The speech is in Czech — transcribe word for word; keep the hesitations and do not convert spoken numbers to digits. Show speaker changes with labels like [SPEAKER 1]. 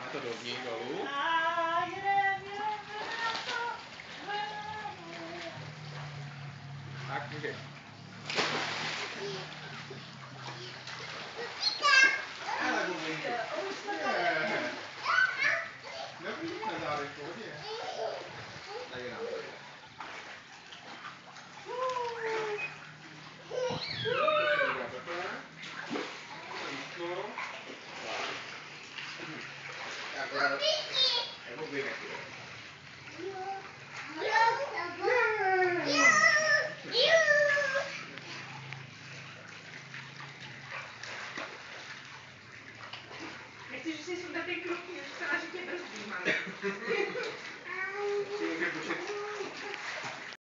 [SPEAKER 1] to dovnitř dolů.
[SPEAKER 2] A jedem, jedem,
[SPEAKER 1] Tak můžeš. Ale bubinky. Dobrý, na zádech, pohodě. Tak je nám to jde.